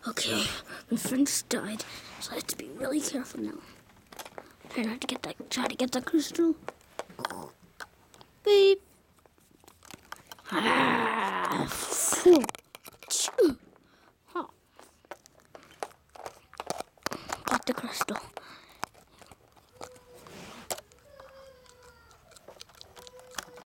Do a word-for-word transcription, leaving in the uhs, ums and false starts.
Okay, my friend just died, so I have to be really careful now. Try not to get that. Try to get that crystal. Beep. Ah. Phew. Huh. Got the crystal.